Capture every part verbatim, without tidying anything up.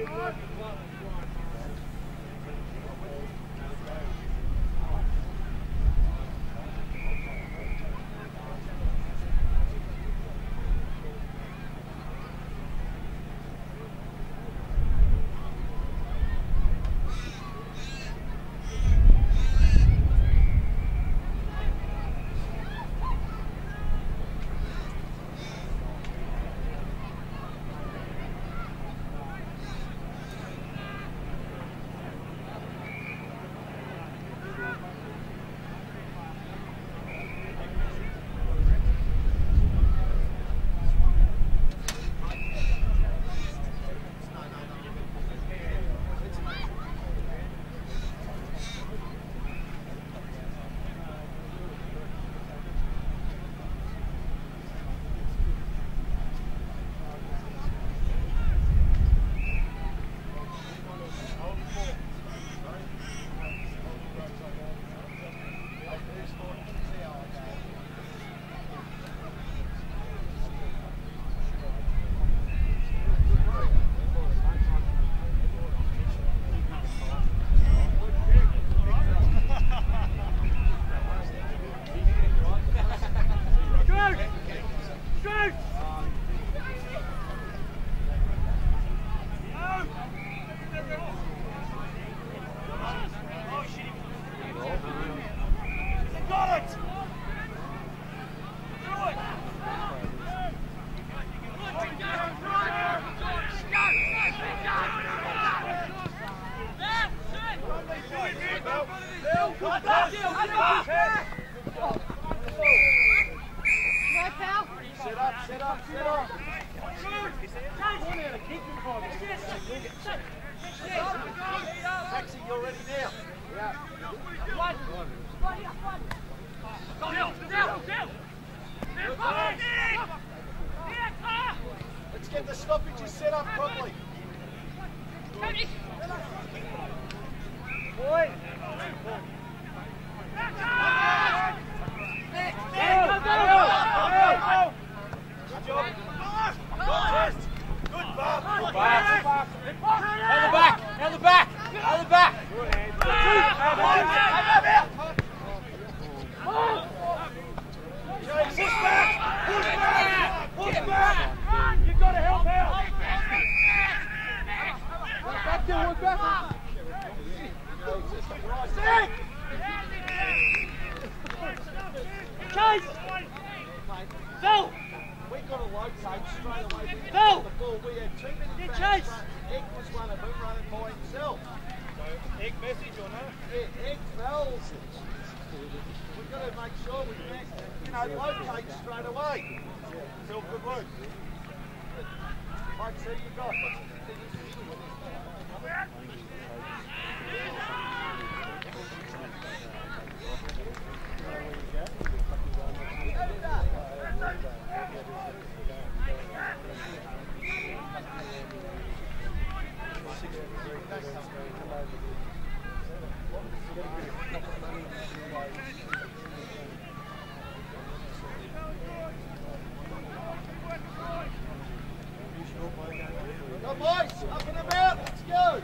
Let's get the stoppages set up properly. Boy. Good job. Good pass. Good pass. Out the back. Out the back. Out the back. Push back. Push back. Push back. You've got to help out. Back to one back. Stick. Chase. Phil. We got a low take straight away. Phil. The ball. We had too many fans. Egg was one of them running by himself. So Egg message or no? Yeah, Egg bells. We've got to make sure we get, you know, low take straight away. Phil, good work. Mike, see you got. Go boys, up and about, let's go!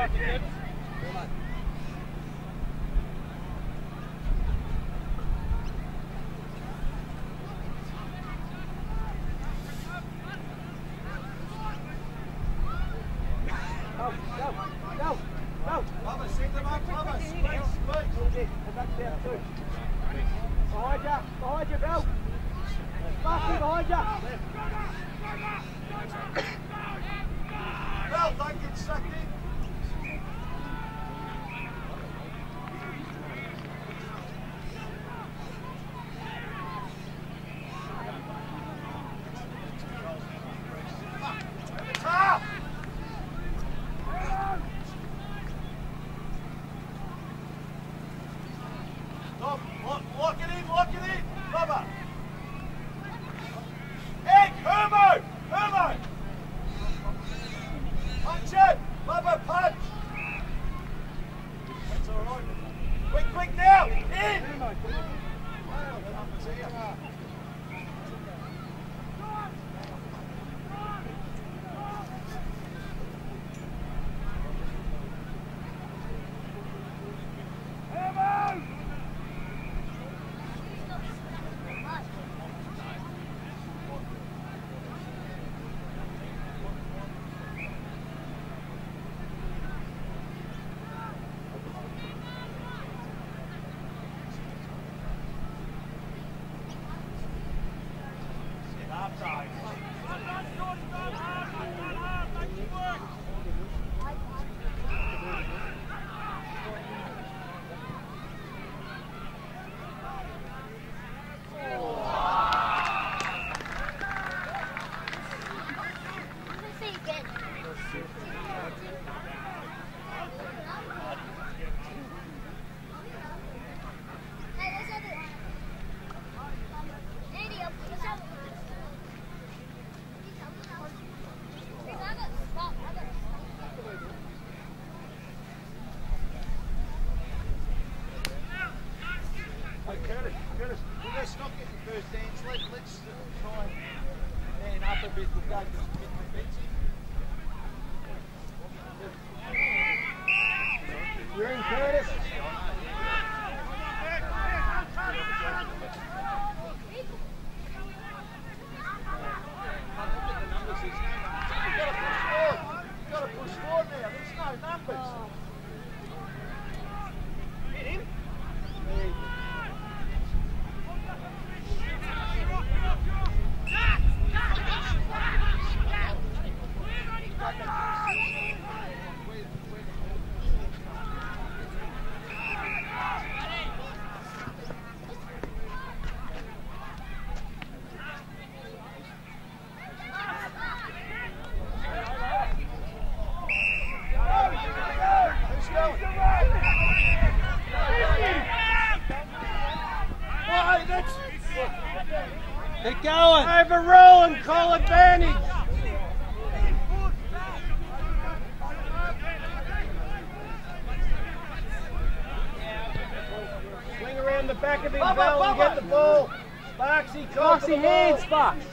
Keep going. Overrule and call advantage. Swing around the back of his bell and get the ball. Sparksy, Sparksy, hands, Sparks.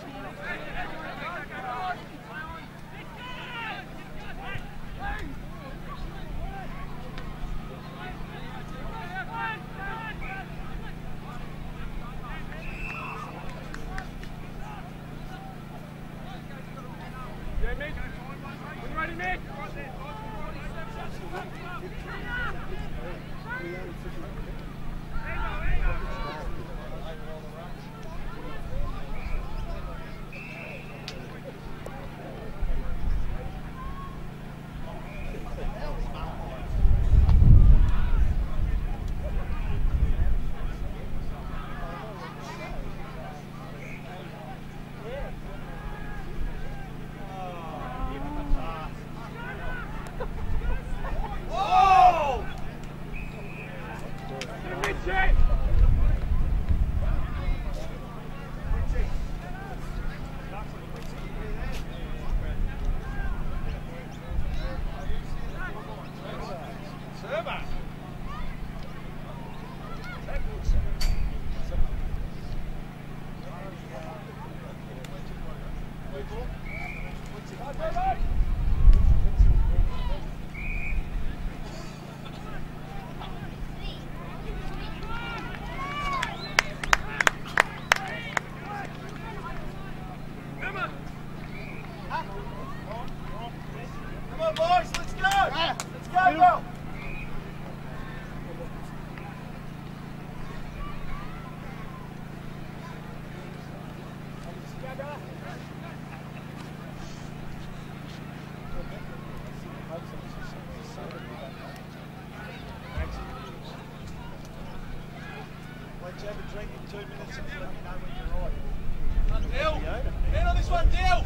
Let's have a drink in two minutes and let me know when you're right. Deal! Get on this one, Deal!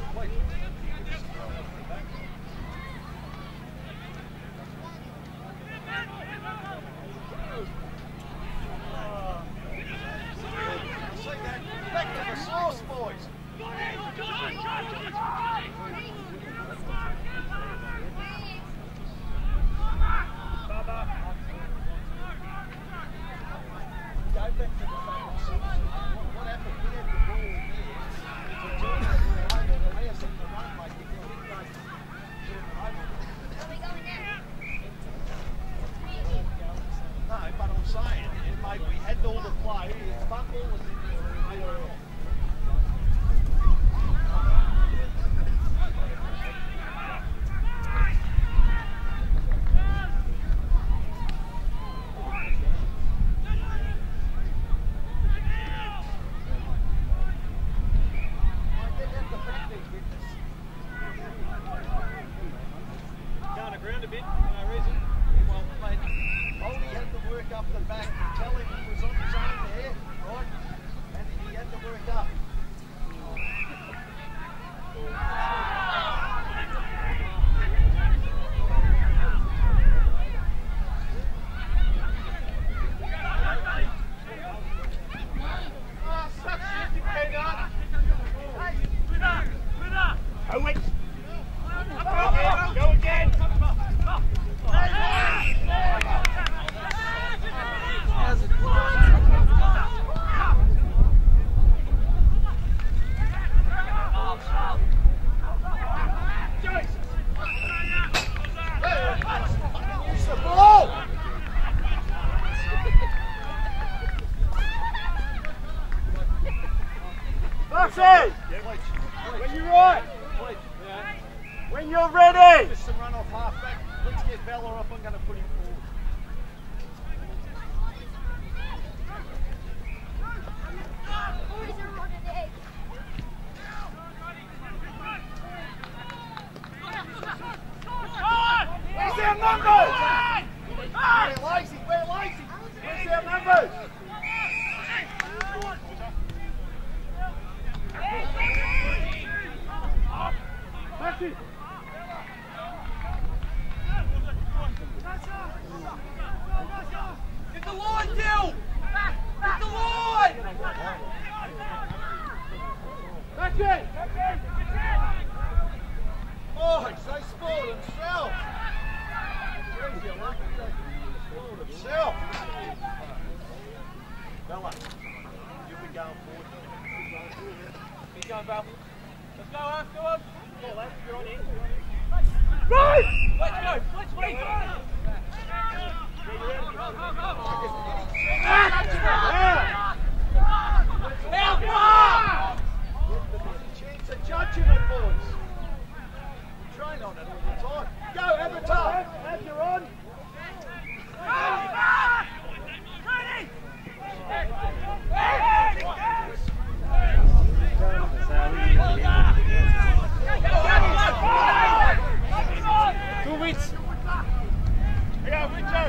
See that? Back to the source, boys. Go back to the fucking source. What happened? We had the ball here. To do it over the line and allow us to run like if we didn't go to the over. No, but I'm saying, yeah, mate, we had all the play. The fuck all was in there and we made it off. Going aground a bit, for no reason. Well played. Oldie had to work up the back. Tell him he was on his own there, right? And he had to work up. Go again! Use the ball! Buxy! When you're right! When you're ready! Just some run off half back. Let's get Bella off. I'm going to put him forward. Where's their numbers? We're lazy. We're lazy. Where's their numbers? Buxy! Get the line, Deal! Get the line! Buxy! Boys, they spoiled themselves. Jeez, you're lucky they spoiled themselves. Bella, you'll be going forward. Keep going, Val. Let's go, Arf, go on. Go on, lads, you're on in. Right! Let's go, let's go! Yeah. Chance of judging it, boys. We train on it all the time. Go, Avatar! As you're on. Two wins. Here you go, Richard.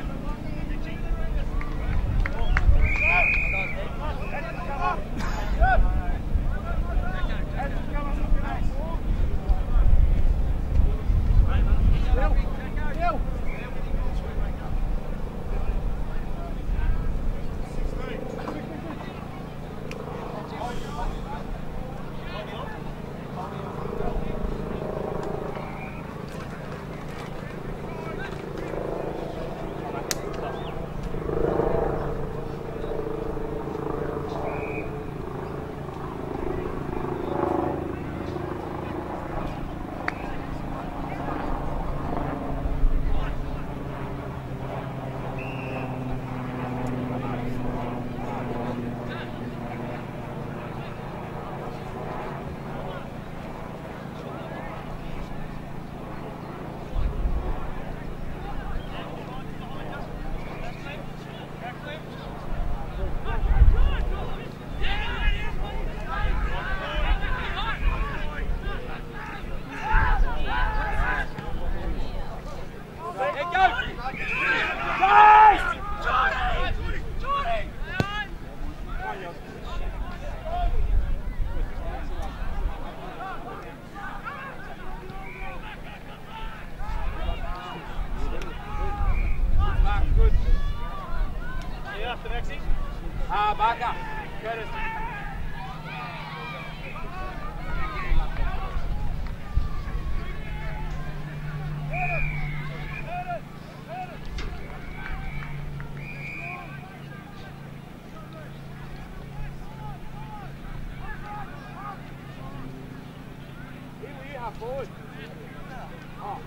half forward. Oh.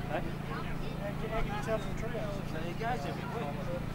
How can you tell from the trios? So he goes every week.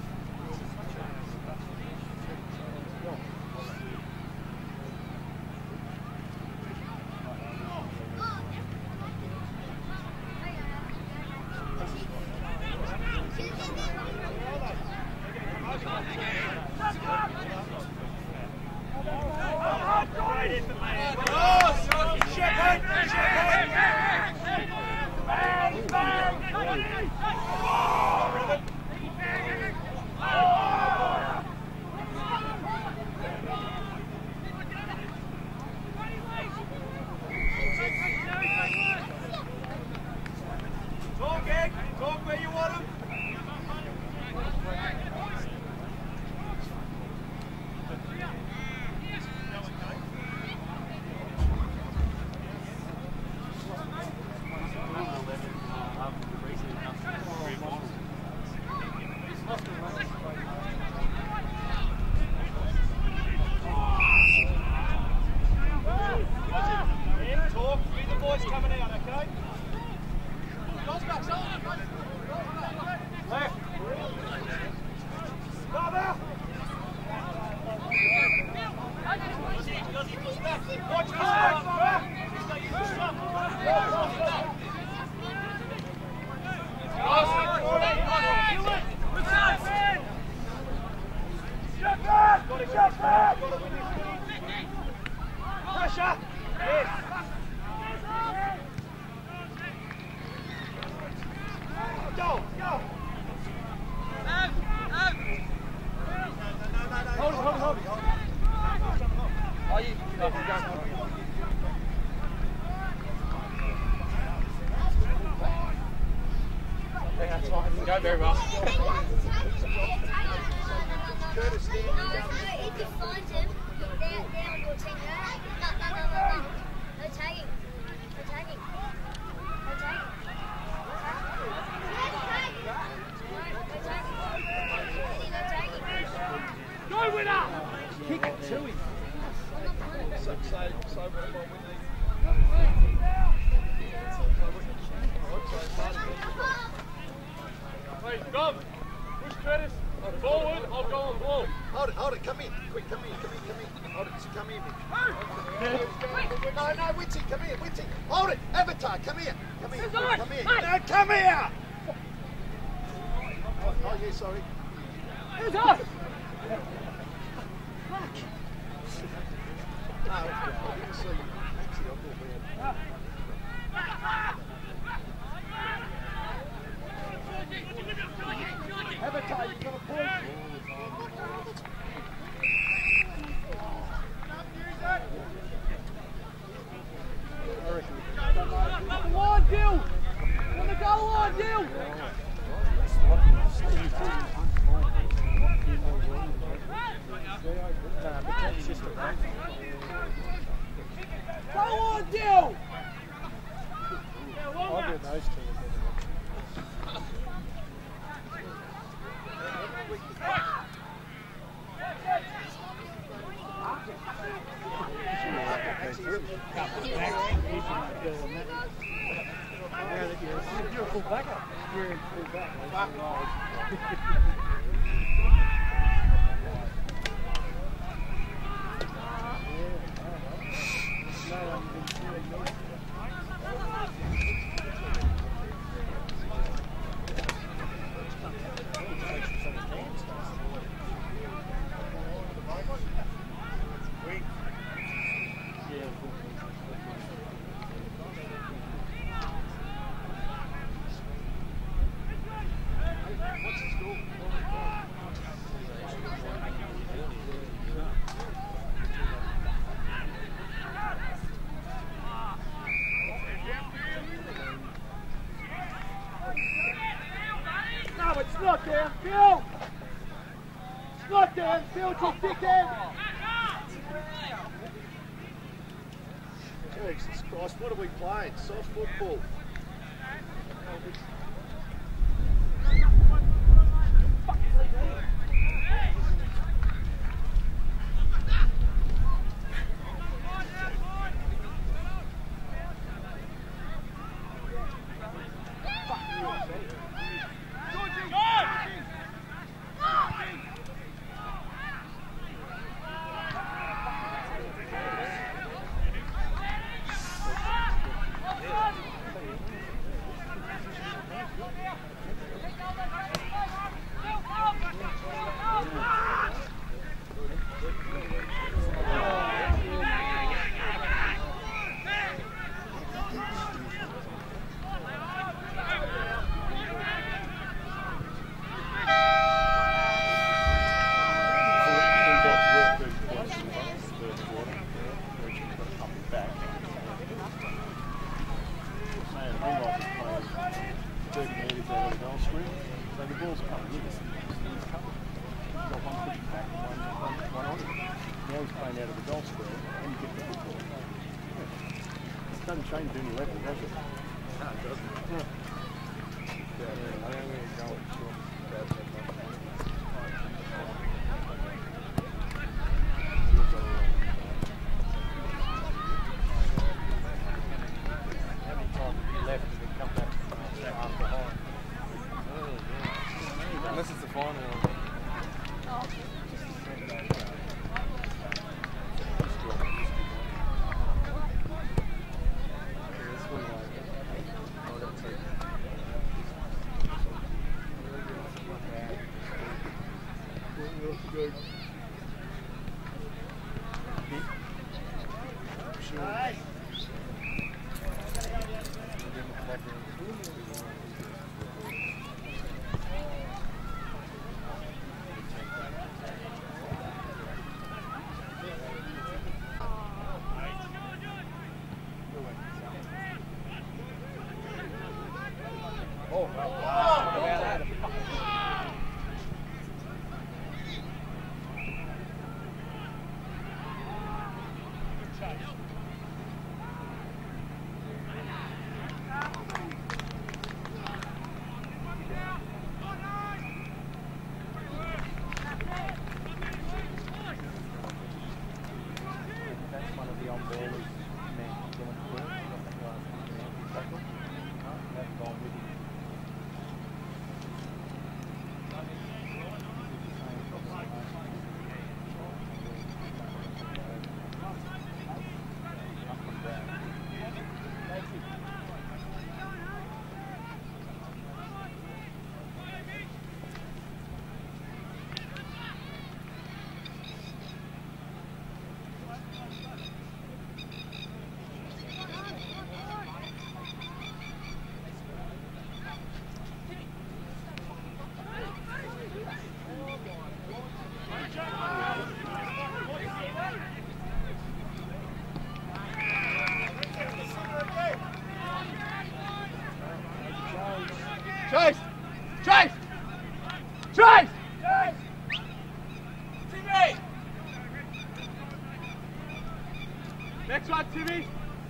Go very well. Curtis, stand No, no, if you find him, they're, they're on your team. No, no, no, no, no. No tagging. No tagging. No tagging. No tagging. Go winner! kick it to him. So, so, so what about when they... Hey, Dom, push Curtis forward, I'll go on ball. Hold it, hold it, come in. Quick, come in, come in, come in. Hold it, come in. No, no, Witty, come here, Witty. Hold it, Avatar, come here. Come here, come here. No, come here! Oh, oh yeah, sorry. Who's off? No, I didn't see you. Actually, I thought we had... Avatar, you've got a point. Go on, Gil! Wanna go on, Gil! Go on, Gil! I'll get those two. You're a full backup. You're in full back. No, it's not down, Phil! It's not down, Phil, you dickhead! Jesus Christ, what are we playing? Soft football. Fuck. screen. So the ball's coming in. He's covered. He's got one foot back and one, one, one on him. Now he's playing out of the goal square and you get the football. Yeah. It doesn't change any level, does it? No, it doesn't. Yeah. Yeah, I don't think it's going short. Unless it's the final. Chase! Chase! Chase! Timmy! Next one, Timmy!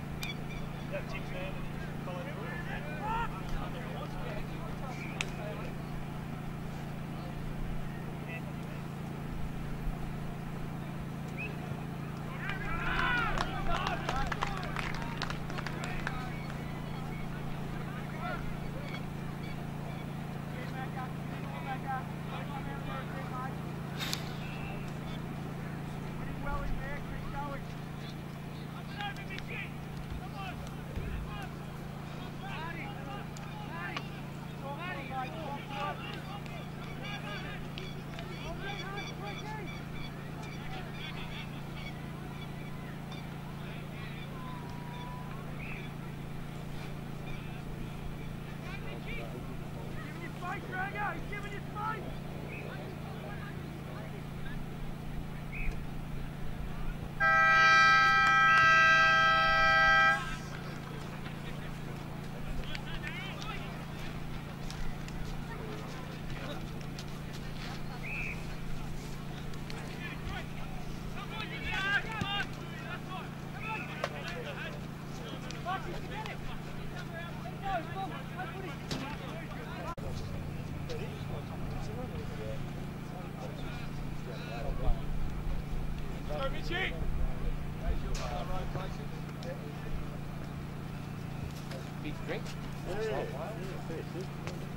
Big drink? Yeah, yeah, fair, too.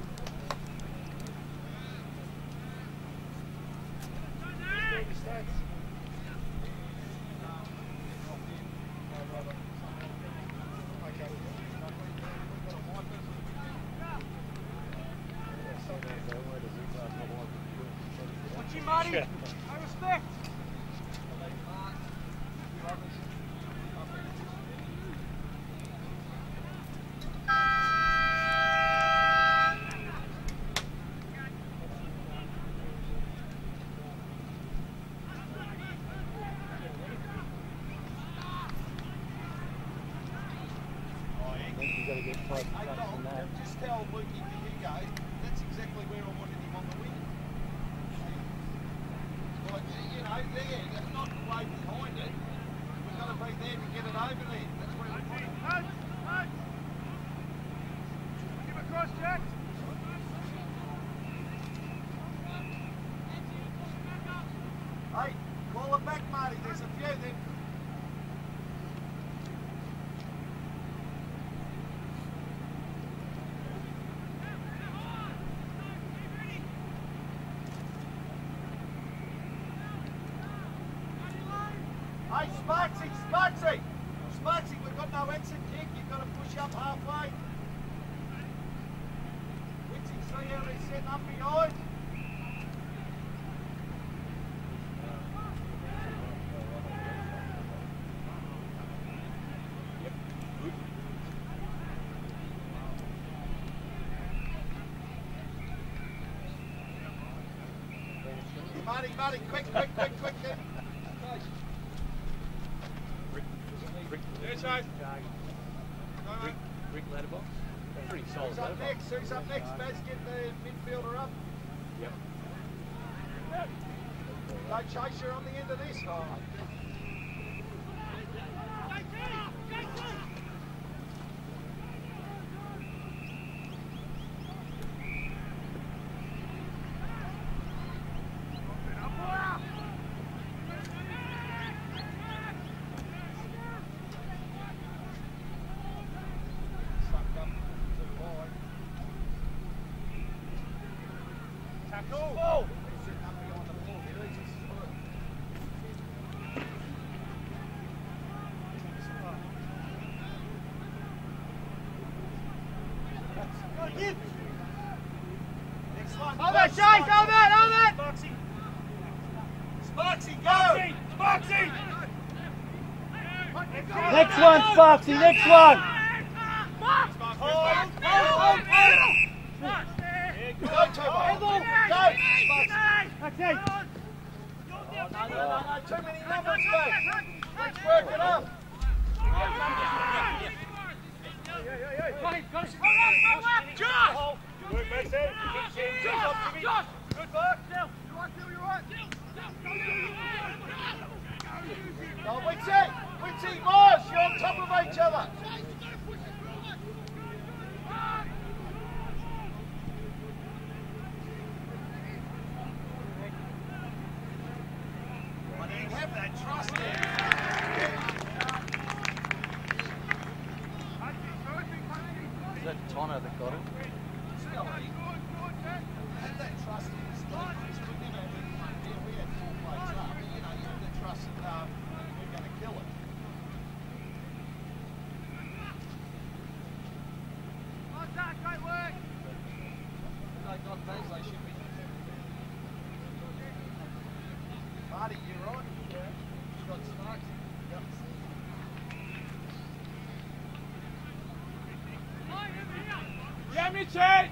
What's your money? I respect. got to get close Hey, to Dom, that. just tell Lukey Diego that's exactly where I wanted him on the wing. Like, you know, there, not way behind it. We've got to be there to get it over there. That's where we want it. Give across, Jack. Hey, call it back, Marty. There's a few there. Hey, Sparksy, Sparksy! Sparksy, we've got no exit kick. You've got to push up halfway. Witsy, see how they're setting up behind? Marty, Marty, quick, quick, quick, quick, then. Yes, Rick, Rick letterbox. Pretty solid Who's up letterbox. next? Who's up next? Baz, get the midfielder up. Yep. No chaser on the end of this. Oh. Tackle! Next one. Hold that, Shane! Hold that! Hold that! Sparksy. Sparksy, go! Sparksy! Next one, Sparksy, next one! Hold, hold, hold, hold! Go, Tobo! Go! Sparksy! Okay. Oh, no, no, no, no, too many numbers, mate! Let's work it up! Josh! Good, Messi. Josh! Josh! Good work. Oh, Witsy! Witsy, Mars, you're on top of each other! I didn't have that trust there. Is that Tonner that got it? Still, had that trust in his defense. We never had anyone there. We had four plays up. But, you know, you have the trust that um, we're going to kill it. Great work! They got these, they should be. Marty, you're on? Yeah. You've got Sparks? Yep. Yeah, Mitchie!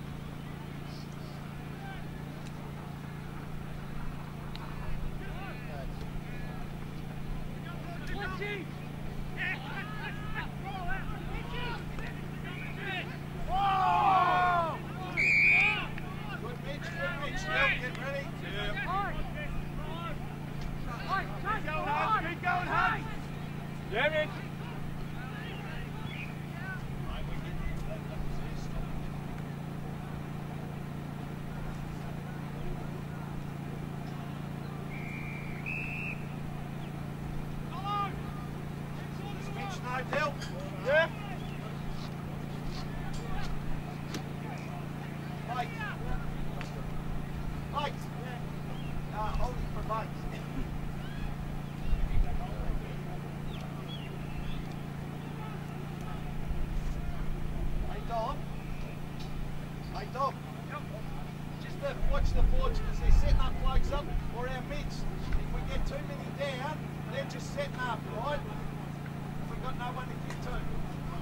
Good Mitch, good Mitch. Now get ready. Yeah, Mitch! Mitch, no deal. Yeah. Mate. Mate. Uh, holding for mate. Hey, Dom. Hey, Dom. Just uh, watch the forwards because they're setting up blokes up or our mids. If we get too many down, they're just setting up, right? We've got no one to get to.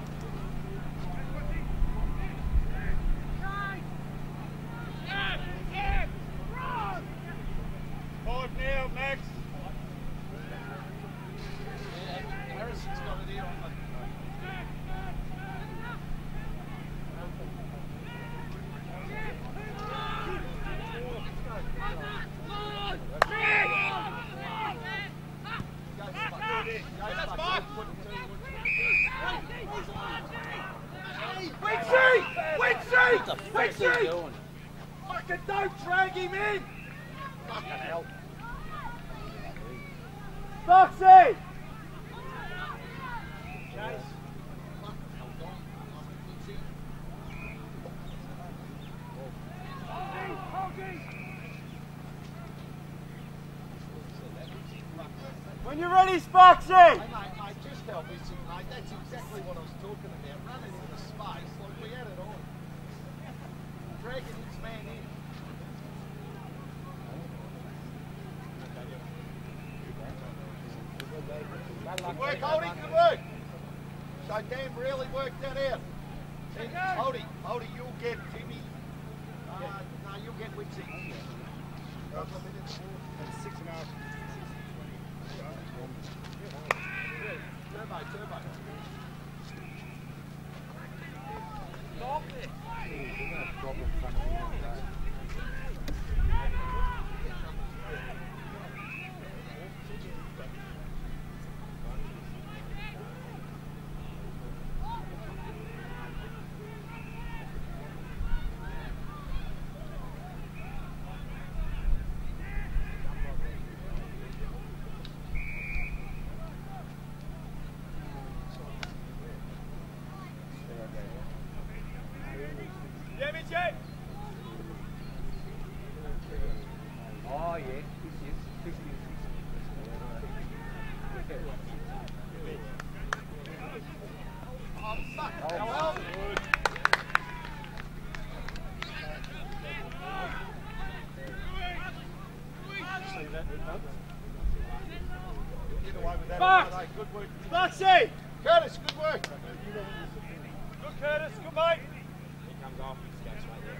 Wixie! What the fuck's he Wixie! doing? Fucking don't drag him in! Fucking hell. Foxy! Chase. When you're ready, Foxy! Hey, mate, mate, just help me, mate. That's exactly what I was talking about. Running into the space, like we had it on. Dragging his man in. Good work, Holdy, good work. So Dan really worked that out. See, Holdy, Holdy, you'll get Timmy. Uh, no, you'll get Wixie. Six and a half. Turbo, turbo. Stop it. Oh yeah, Oh, fuck. Oh, well. Get away with that. Fox! All right, good work. Foxy! Curtis, good work. Good Curtis, good mate. he comes off, he scats right there.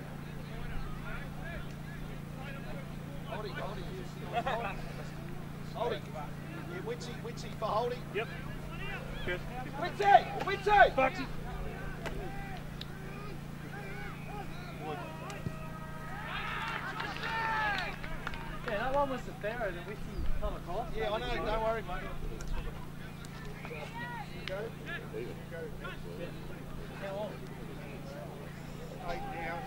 Holdy, Holdy, use the Holdy. Yeah, Witsy, Witsy for Holdy. Yep. Good. Witsy, Witsy. Foxy. Yeah, that one was the Pharaoh, the Witty come across. Yeah, I know, don't worry, mate. Go. How long? Eight now,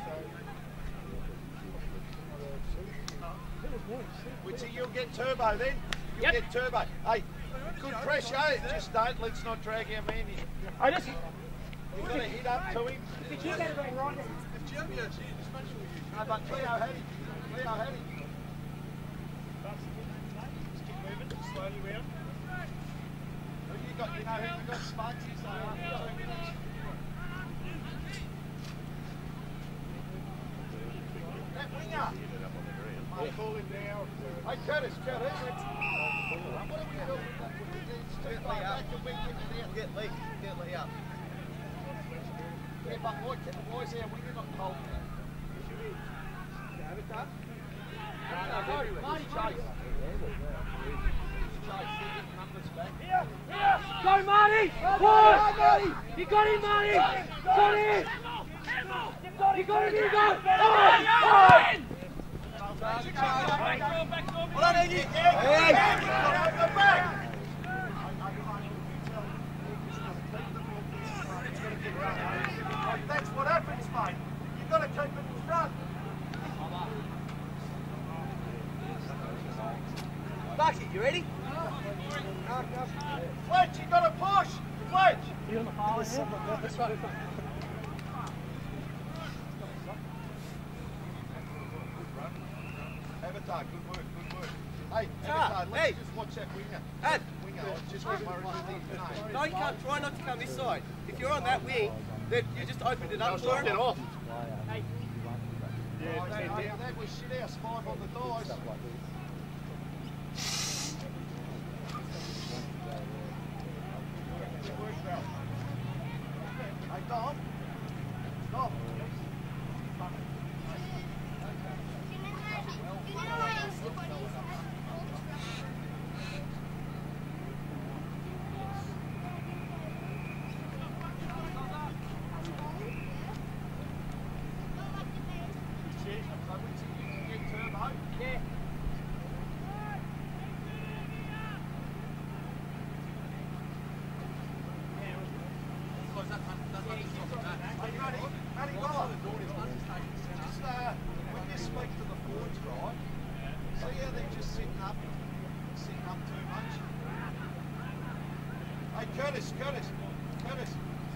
so. Witsy, you'll get turbo then. You'll Yep. get turbo. Hey, good pressure. Just don't, let's not drag our man in. I just... You've got to hit up to him. No, but Cleo had him. Cleo had him. Just keep moving, slowly round. Who you got? You know who you got? Spudsy, so after two minutes. That winger. I'll call him now. Hey, Curtis, Curtis. What are we doing? It's too far back and we get it out. Get Lee. Get Lee up. Yeah, but why, why is our winger not cold now? No, no, Marty Chase. Chase, they're getting numbers back. Here, here. Go, Marty! Push! Marty! You got him, Marty! Got him! You got him, you got him! Oh! Well, I need you. Hey! Go back! That's what happens, mate. You've got to keep it in front. Bucky, you ready? Fletch, you got to push. Fletch. You on the far end? This one. Avatar, good work, good work. Hey, Avatar, let's hey. just watch that winger. Ad. Winger, I just want to No, you can't. Try not to come this side. If you're on that wing, then you just opened it up for him. off. Hey. Yeah, that, that was shit house five on the thighs. Good work, Ralph. Hey, Dom. Stop. Hey, Matty, Matty, Roller. Curtis, Curtis, Curtis.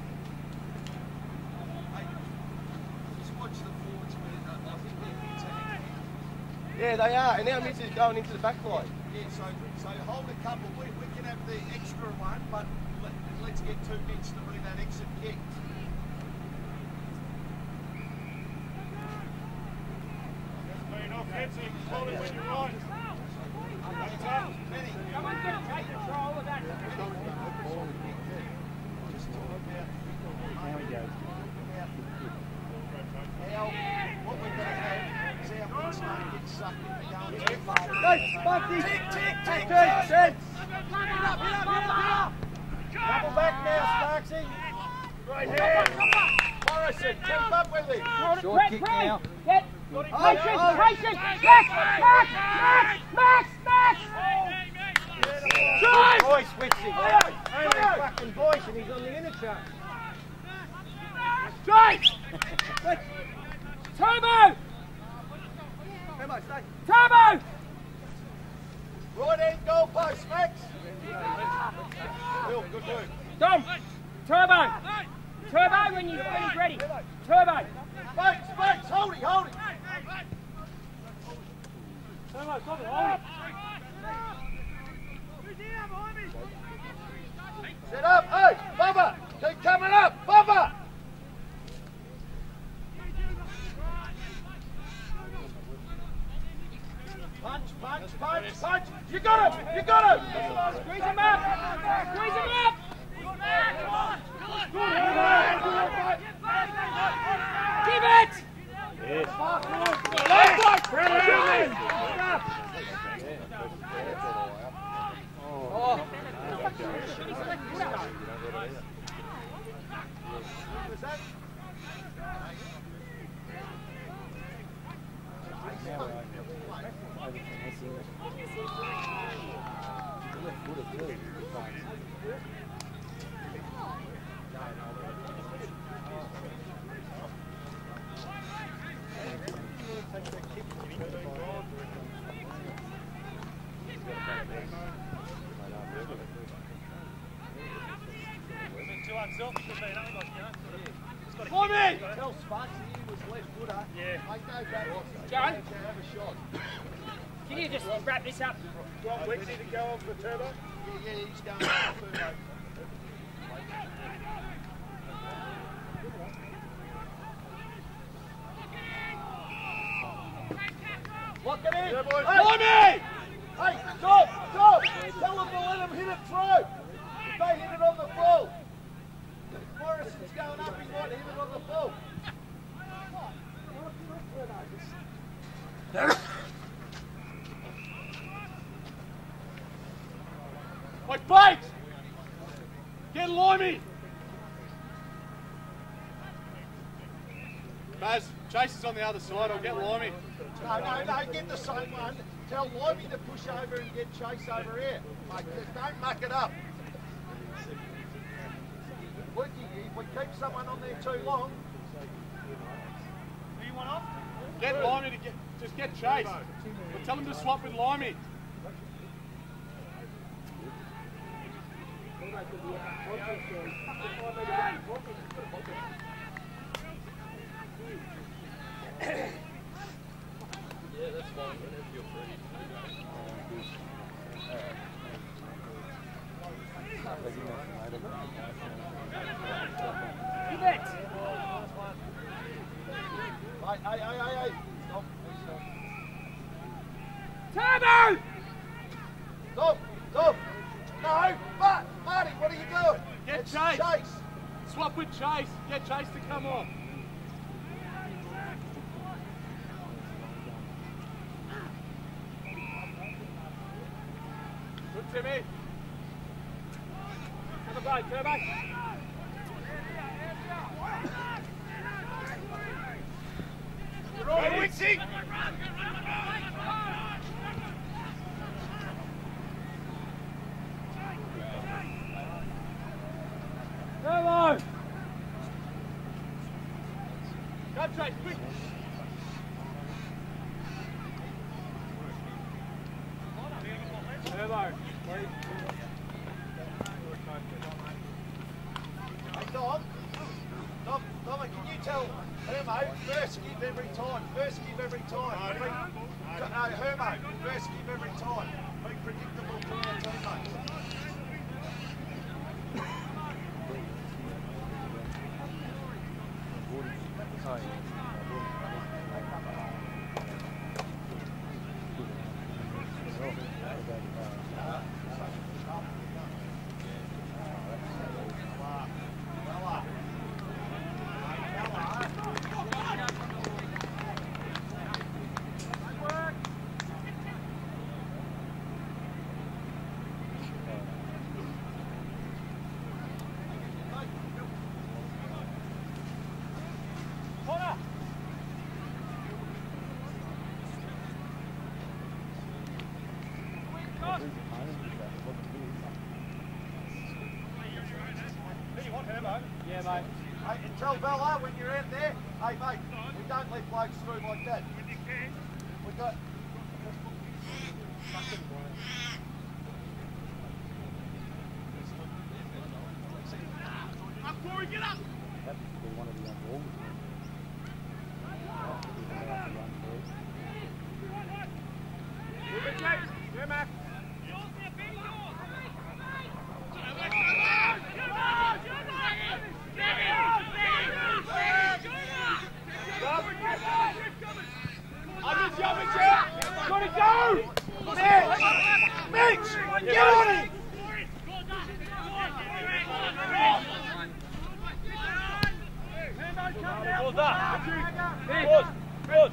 Hey, just watch the forwards. I think they're attacking. Yeah, they are, and now Mitch is going into the back line. Yeah, so so hold a couple. We, we can have the extra one, but let, let's get two bits to bring that exit kick. Offensive, hold it when you're right. Someone's going to take control of that. Now he goes. Now, what we're going to have is our bits don't get sucked into going too far. Hey, Sparky! Tick, tick, tick, Good, tick. sense! Double back now, Sparksy. Right here. Morrison, keep up with him. Short kick now. Get Mason, Mason, Max, Max, Max, Max, Max. Drive! Voice switching. Only fucking voice, and he's on the inner track. Drive! Turbo! How much, stay? Turbo! Right hand goal post, Max. Bill, good work. Dom! Turbo! Turbo when, you, when he's ready. Turbo! Max, Max, hold it, hold it. Turbo, stop it, hold it. Set up, hey, Bubba, keep coming up, Bubba. Punch, punch, punch, punch. You got him, you got him. Squeeze him up! Squeeze him up! Give it! Yes. Oh. For me! Tell Sparksy he was left footer. Yeah. I go back. John? To have a shot. Can you just wrap this up? You want Wixie to go on for Turbo? Yeah, yeah, he's going to Turbo. Lock it in! Yeah, boys. Hey, for me! Hey, stop, stop! Tell them to let him hit it through. If they hit it on the full. Morrison's going up, he might hit it on the full. Like Bates! Get Limey! Baz, Chase is on the other side, I'll get Limey. No, no, no, get the same one. Tell Limey to push over and get Chase over here. Mate, don't muck it up. Look, if we keep someone on there too long. Who you want off? Get Limey to get, just get Chase. But tell him to swap with Limey. Yeah, that's fine. Whenever you're free. Give it! Hey, hey, hey, hey, hey. Stop, stop. Turbo! Stop, stop. No, but, Marty, what are you doing? Get It's Chase. Chase. Swap with Chase. Get Chase to come on. Good, Timmy. Have a go, Turbo. You're all Wixie. Turbo! Go Chase, quick. Turbo. tell Hermo, first give every time. First give every time. Be, no, Hermo, first give every time. Be predictable to our teammates. Yeah, mate. Hey, and tell Bella when you're out there, hey mate, we don't let blokes through like that. We got. Up, Corey, get up! That would be one of the young balls. Yeah, Mac. Gotta go! Mitch! Mitch! Get on it! Pause up. Pause. Pause.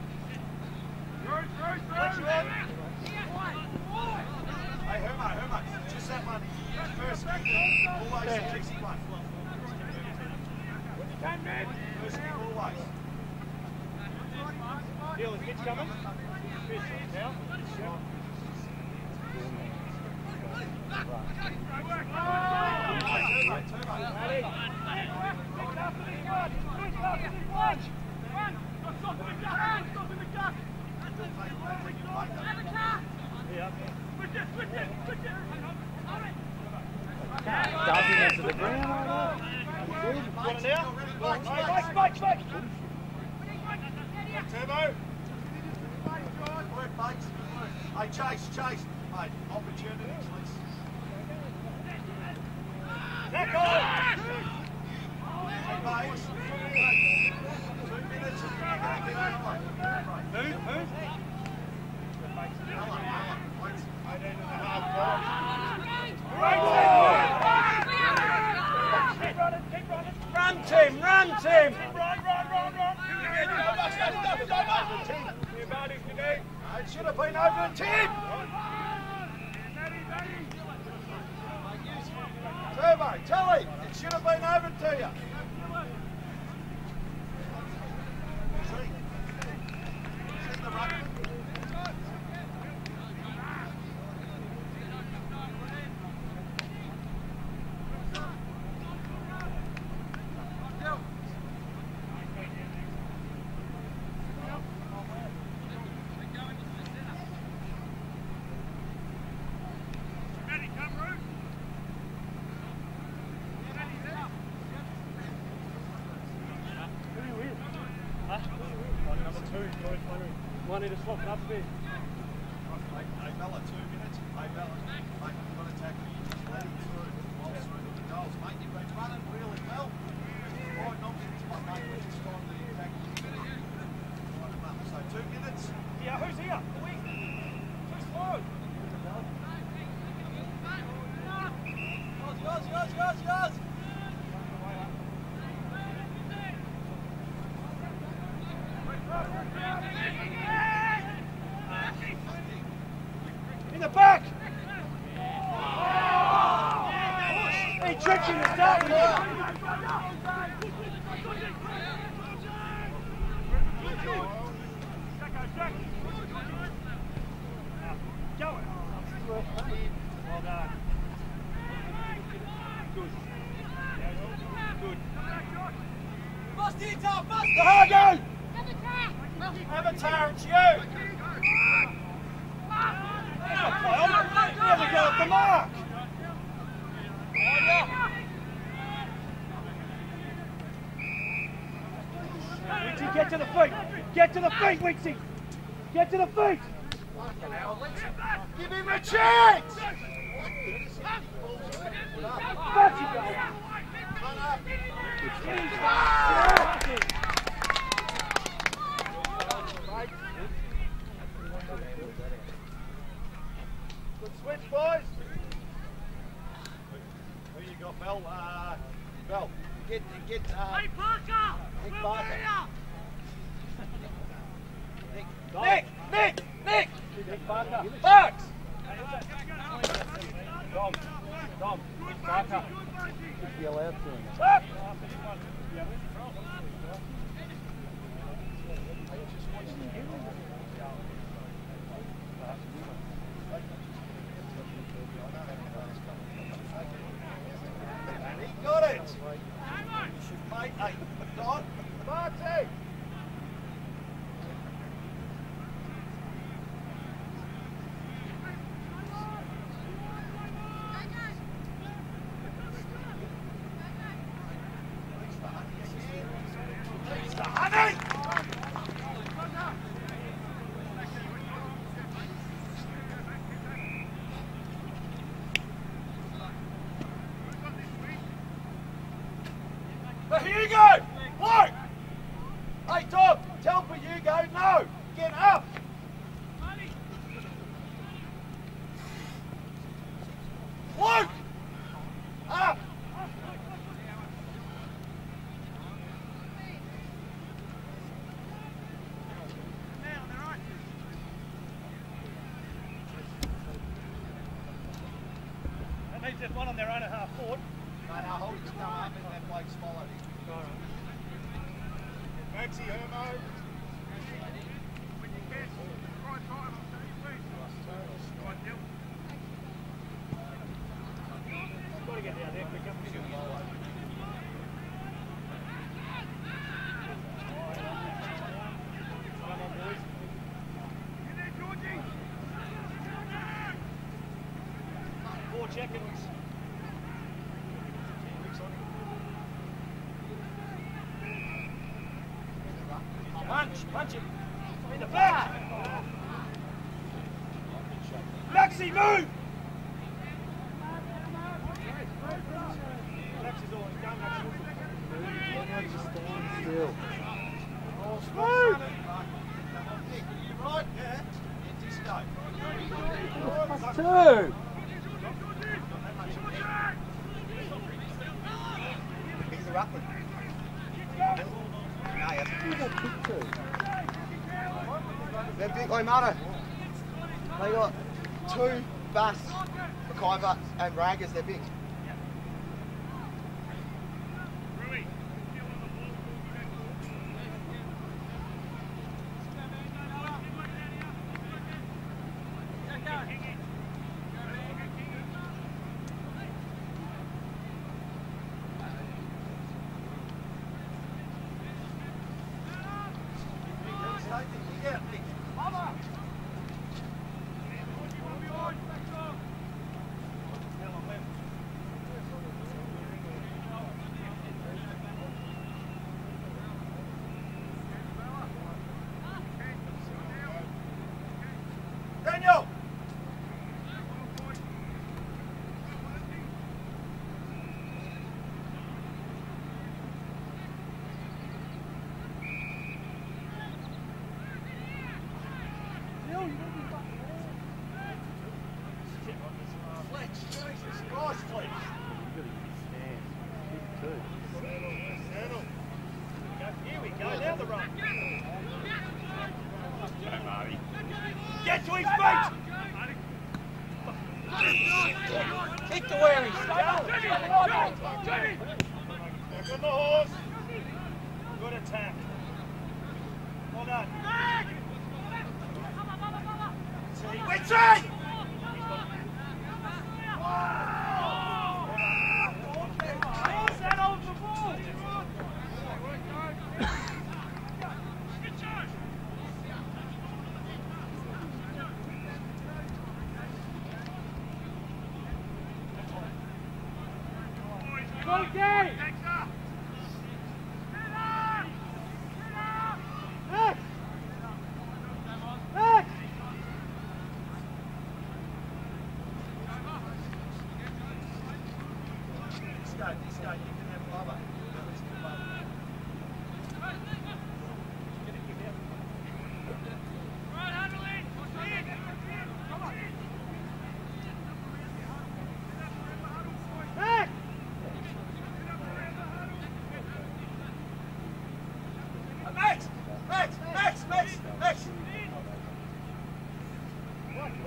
Hey Hermo, Hermo, just that one. First kick, always the easy one. First kick, always. Deal, the kid's coming. Fish, now. Darcy went to the ground. Got it now? Mike, Mike, Mike, Mike. Turbo. Work, mates. Hey, chase, chase. Mate, opportunities, let's. Tackle! Hey, mates. Two minutes and you're going to get on. Who? Who? eighteen and a half. Run, Tim, run, Tim! Run, run, run, run! It should have been over the ten. Turbo, tell him. It should have been over to you. See? See the ruckman? One need to swap it up there. Hey, Bella, two minutes. Hey, Bella, mate, you've got to tackle. You just let him through while through the goals. Mate, you've been running really well. Right, not minutes, but mate, we're just trying to tackle you. Line him up. So, two minutes. Yeah, who's here? Who's slow? Yours, yours, yours, yours! In the back! Hey, Trixie, to start with you! Go! Well done. Good. Good. Busty, top, busty! Zahago! Avatar, it's you! There we go, at the mark! Get to the feet! Get to the feet, Wixie! Get to the feet! Give him a chance! Back you go! Good switch, boys. Who you got, Bell? Uh, Bell, get, get, uh, Hey, Parker! Nick We'll Parker. be here! Nick, Nick! Nick! Nick! Nick Parker. Bucks! Dom. Dom. Parker. Yell out to him. Up! he got it. Mate, hey, Don, Marty. But here you go! Luke! Hey Tom, tell for you go, no! Get up! Luke! Up! That means there's one on their own at half forward. No, no, hold his thumb up and that bloke's followed him. Maxie, Hermo. Got to get down there quicker. Four seconds. Punch, punch him. In the back. Maxie, move! Maxi's always done, Maxie. Still. Smooth! You right? Yeah. It's his go. Two. He's a ruckman. No, yes. Who's that kick to? They're big, Oimata. They got two Bass, Mackay and Raggers, they're big. Daniel! Fletch, Jesus Christ, Fletch. Here we go, now the run. Get to his feet! Kick to where he's going. Back on the horse. Good attack. Well done. Witchy! Okay!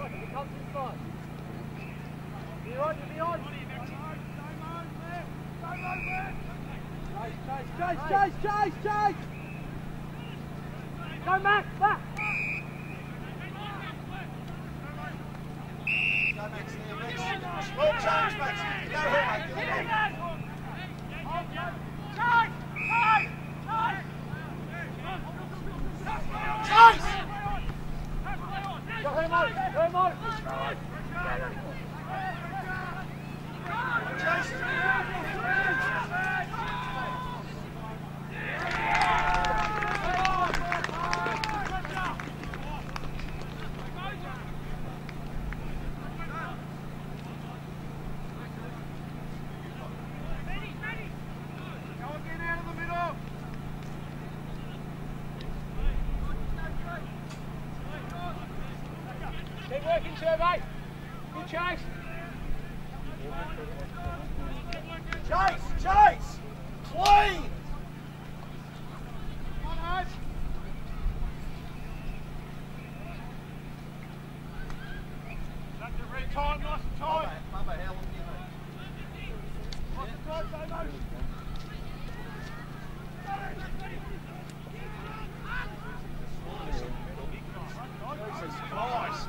Comes inside. You're on, you're on. Chase, chase, chase, chase, chase! Go, Max, back! Go, Max, there, Max. Small change, Max. Go here, mate. Go here. Chase! Go, Hemo! Go, Hemo! Keep working, Survey. Good chase. Chase! Chase! Clean! Come on, Hodge. That's the red time, nice and tight. Mama, how long do you need? Nice and tight, Damo. Jesus Christ!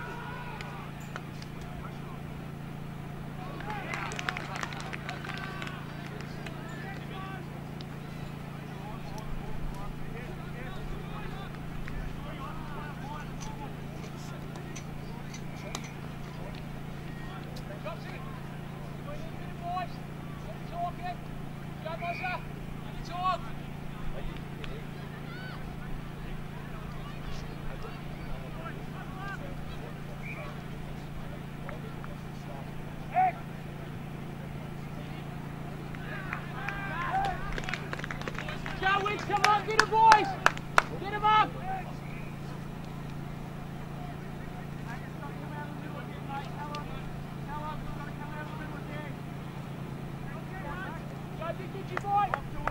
Come on, get him, boys! Get him up! Go, big, get your boy!